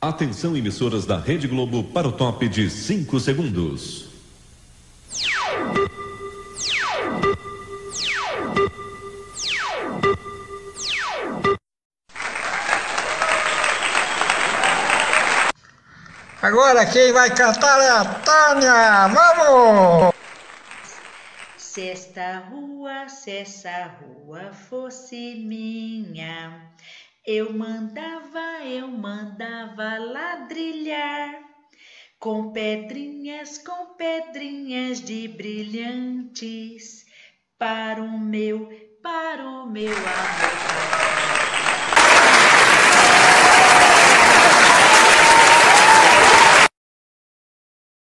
Atenção, emissoras da Rede Globo, para o top de 5 segundos. Agora quem vai cantar é a Tânia. Vamos! Se essa rua fosse minha, eu mandava ladrilhar com pedrinhas de brilhantes para o meu amor.